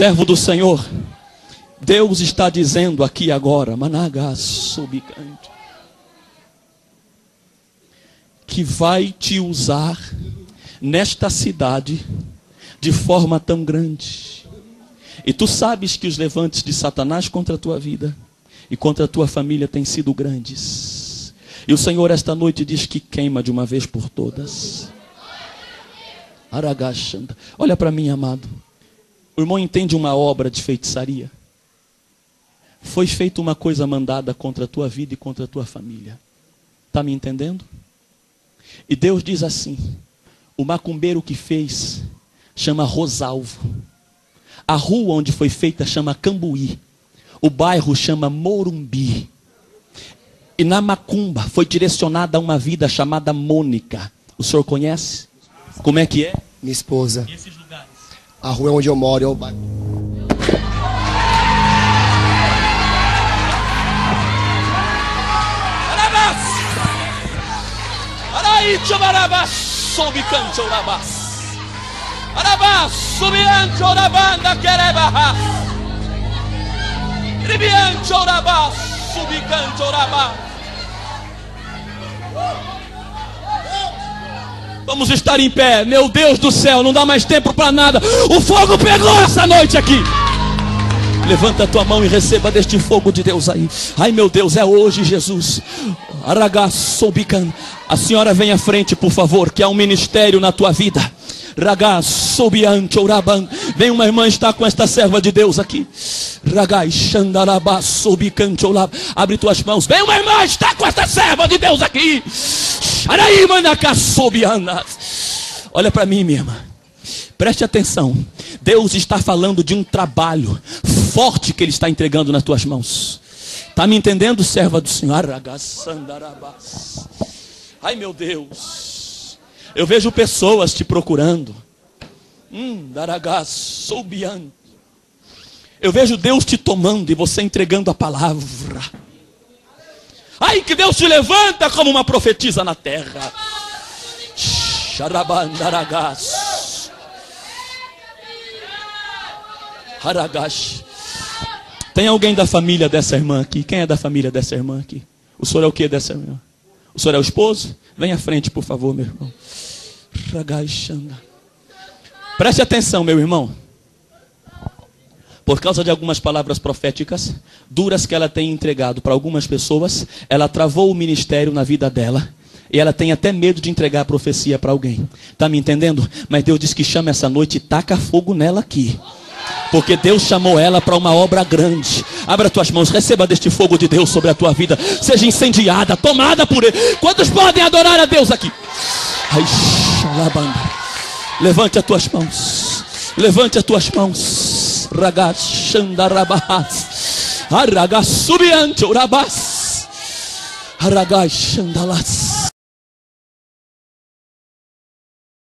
Servo do Senhor, Deus está dizendo aqui agora, Managa subicante, que vai te usar nesta cidade de forma tão grande. E tu sabes que os levantes de Satanás contra a tua vida e contra a tua família têm sido grandes. E o Senhor esta noite diz que queima de uma vez por todas. Aragachanda. Olha para mim, amado. O irmão entende uma obra de feitiçaria? Foi feita uma coisa mandada contra a tua vida e contra a tua família. Está me entendendo? E Deus diz assim: o macumbeiro que fez chama Rosalvo. A rua onde foi feita chama Cambuí. O bairro chama Morumbi. E na macumba foi direcionada a uma vida chamada Mônica. O senhor conhece? Como é que é? Minha esposa. E esses lugares? A rua onde eu moro é o bairro. Vamos estar em pé. Meu Deus do céu, não dá mais tempo para nada. O fogo pegou essa noite aqui. Levanta a tua mão e receba deste fogo de Deus aí. Ai meu Deus, é hoje, Jesus. A senhora vem à frente, por favor, que há um ministério na tua vida. Vem uma irmã estar com esta serva de Deus aqui. Abre tuas mãos. Vem uma irmã estar com esta serva de Deus aqui. Olha para mim, minha irmã. Preste atenção. Deus está falando de um trabalho forte que Ele está entregando nas tuas mãos. Está me entendendo, serva do Senhor? Ai meu Deus. Eu vejo pessoas te procurando. Eu vejo Deus te tomando e você entregando a palavra. Ai, que Deus te levanta como uma profetisa na terra. Tem alguém da família dessa irmã aqui? Quem é da família dessa irmã aqui? O senhor é o que dessa irmã? O senhor é o esposo? Vem à frente, por favor, meu irmão. Preste atenção, meu irmão. Por causa de algumas palavras proféticas duras que ela tem entregado para algumas pessoas, ela travou o ministério na vida dela. E ela tem até medo de entregar a profecia para alguém. Está me entendendo? Mas Deus diz que chama essa noite e taca fogo nela aqui. Porque Deus chamou ela para uma obra grande. Abra tuas mãos, receba deste fogo de Deus sobre a tua vida. Seja incendiada, tomada por Ele. Quantos podem adorar a Deus aqui? Ai, xalabanda. Levante as tuas mãos. Levante as tuas mãos. Ragachandarabas. Aragasubiante urabas. Aragachandalas.